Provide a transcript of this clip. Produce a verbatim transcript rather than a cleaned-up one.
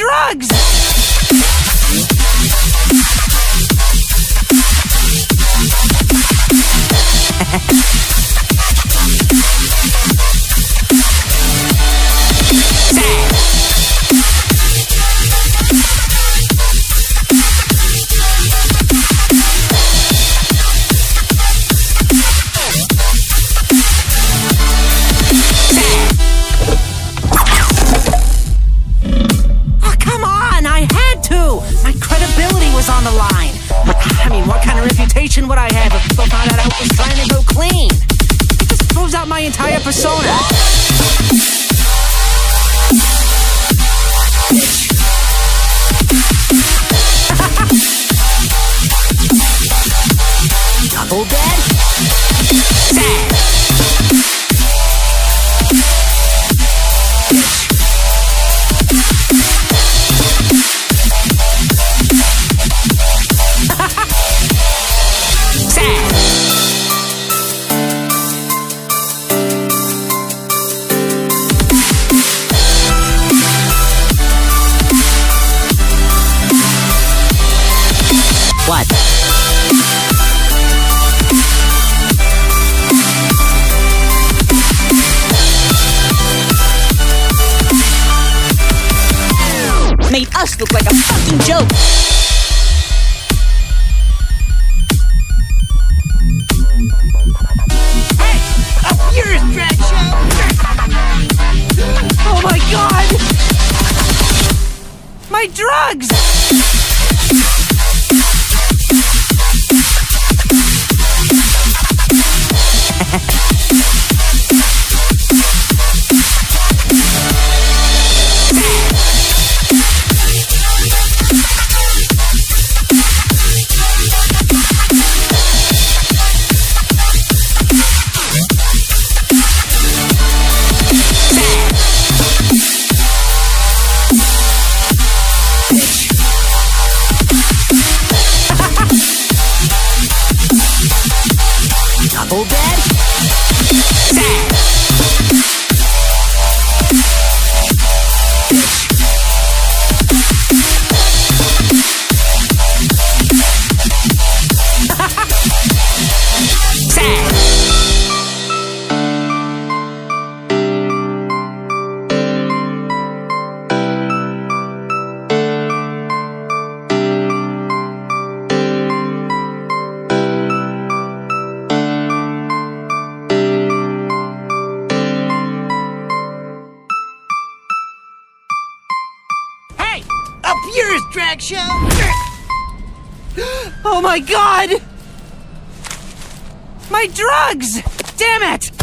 drugs! On the line. I mean, what kind of reputation would I have if people found out I was trying to go clean? It just throws out my entire persona. Double dead? Sad. What? Made us look like a fucking joke. Hey! Up yours, drag show! Oh my god! My drugs! Double dead? Sad. Sad. Up yours, drag show! Oh my god! My drugs! Damn it!